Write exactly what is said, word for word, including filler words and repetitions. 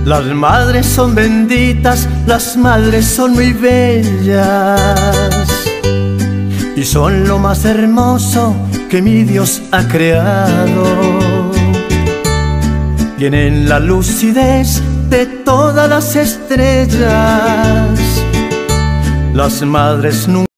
Las madres son benditas, las madres son muy bellas y son lo más hermoso que mi Dios ha creado. Tienen la lucidez de todas las estrellas. Las madres nunca